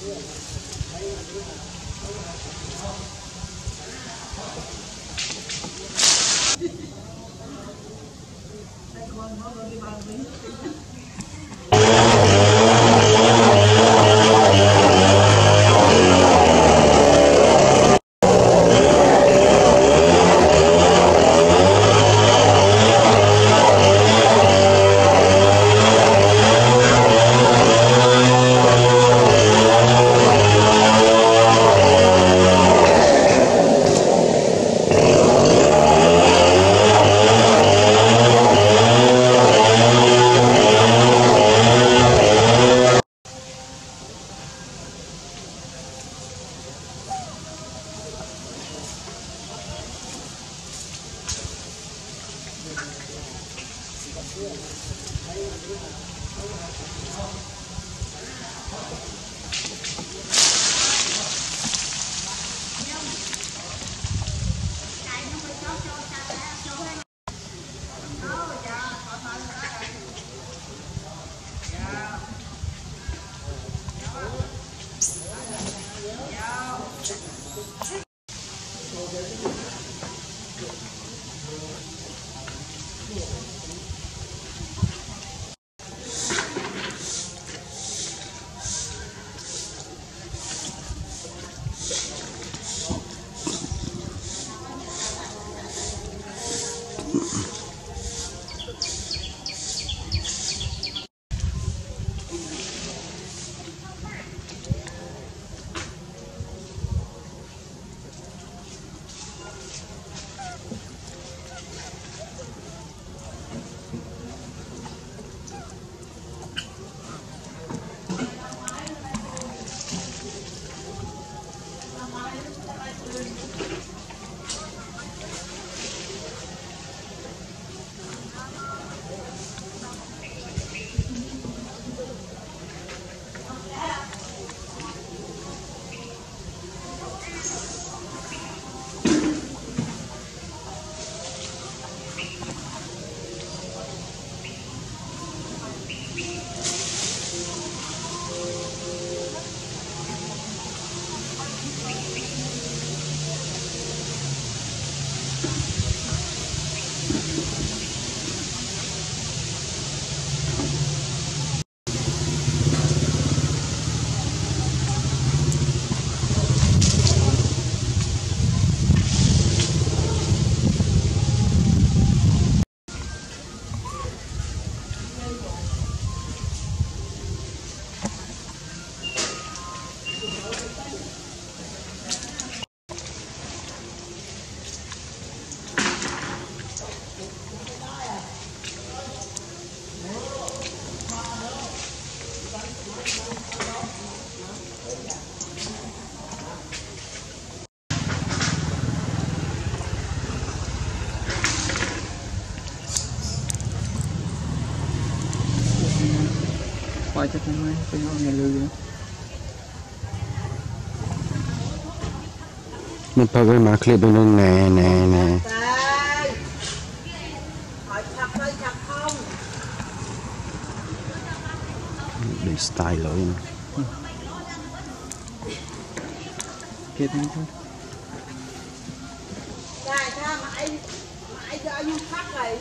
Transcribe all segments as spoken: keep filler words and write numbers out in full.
quay cho cái máy cái nhà lư mình phải cái mà clip bên đây nè nè nè để style lỗi kia thế thôi Này, sao mà anh mà anh cho anh phát này.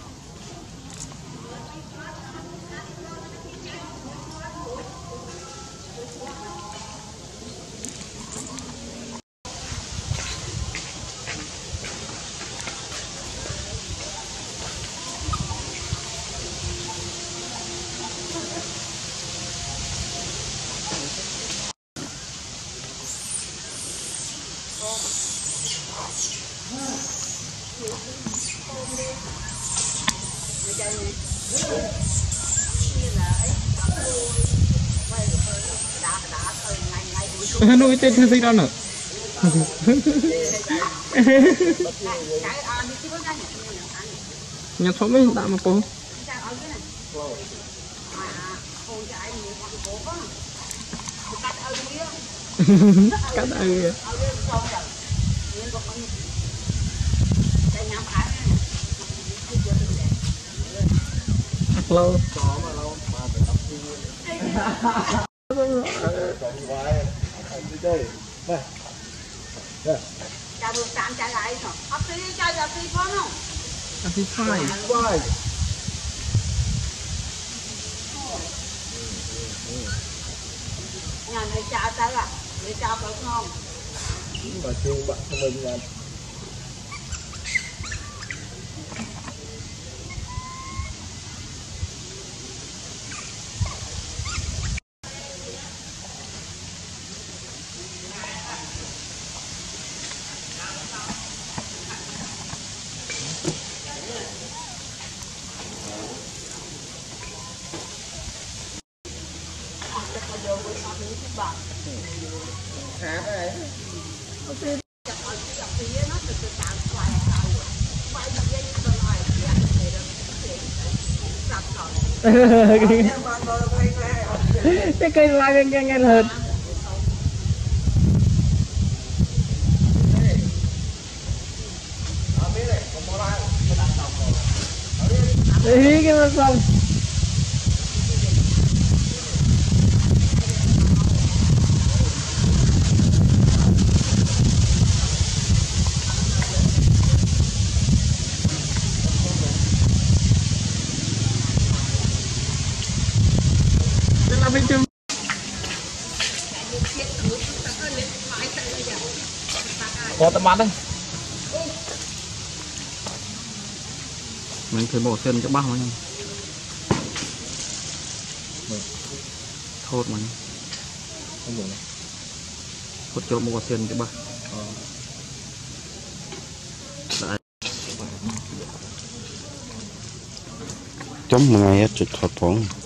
nuôi tên thư sinh đó nữa nhà thọ mấy tạm mà cô cắt ơi lâu chào được tạm chạy lại rồi ấp đi chơi là đi con không ăn thịt phai nhà này chào ta là để chào phải không mà thương bạn của mình là cái cây la nghe nghe nghe hơn ý cái nó xong mình chừng có tấm bát đấy mình phải bỏ tiền cho bác mà thốt mà không được thốt cho bỏ tiền cho bác chấm một ngày chụp thật phỏng